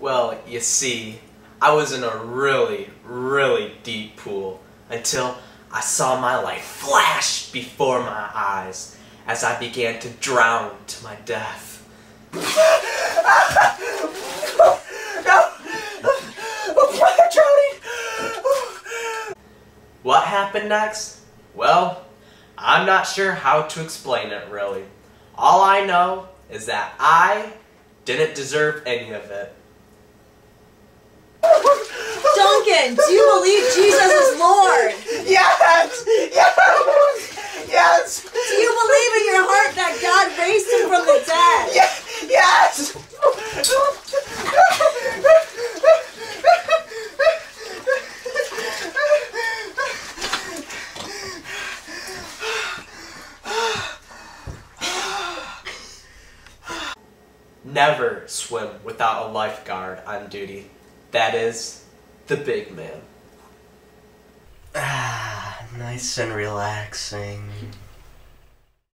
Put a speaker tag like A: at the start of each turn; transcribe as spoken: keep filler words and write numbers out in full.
A: Well, you see, I was in a really, really deep pool until I saw my life flash before my eyes as I began to drown to my death.
B: No! I'm drowning!
A: What happened next? Well, I'm not sure how to explain it really. All I know is that I didn't deserve any of it.
C: Duncan, do you believe Jesus is Lord?
B: Yes! Yes! Yes!
C: Do you believe in your heart that God raised him from the dead?
B: Yes! Yes!
A: Never swim without a lifeguard on duty. That is, the big man.
B: Ah, nice and relaxing.